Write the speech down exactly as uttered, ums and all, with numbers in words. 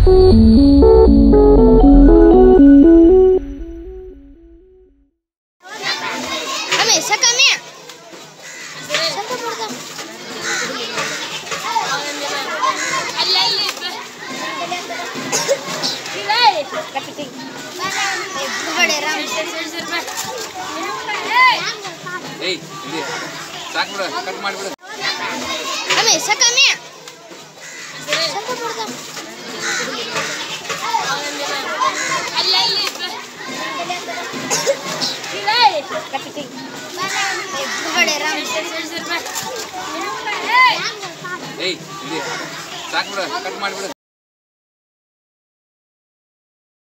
Hey, ini sak bro, cut ಮಾಡಿ ಬಿಡು. ಅಮೆ ಸಕಮೆ ಸಕ ಬರ್ದ ಅಲ್ಲ ಇಲ್ಲಿ ಇಲ್ಲ ಕಟ್ಟಿ ಬಡೆ Ram Hey, ini sak bro, cut ಮಾಡಿ ಬಿಡು.